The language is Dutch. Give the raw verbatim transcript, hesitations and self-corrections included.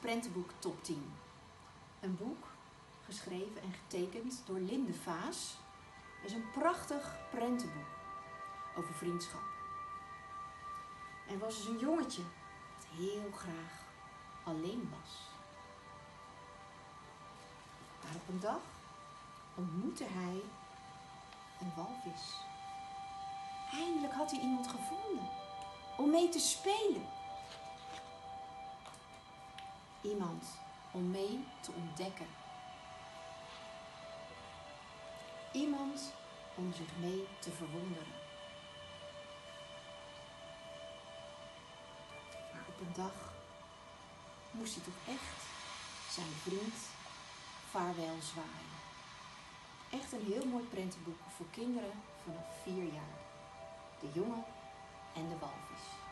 prentenboek top tien. Een boek geschreven en getekend door Linde Vaas. Het is een prachtig prentenboek over vriendschap. Er was dus een jongetje dat heel graag alleen was. Maar op een dag ontmoette hij een walvis. Eindelijk had hij iemand gevonden om mee te spelen. Iemand om mee te ontdekken. Iemand om zich mee te verwonderen. Maar op een dag moest hij toch echt zijn vriend vaarwel zwaaien. Echt een heel mooi prentenboek voor kinderen vanaf vier jaar. De jongen en de walvis.